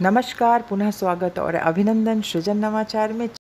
नमस्कार, पुनः स्वागत और अभिनंदन सृजन नवाचार में।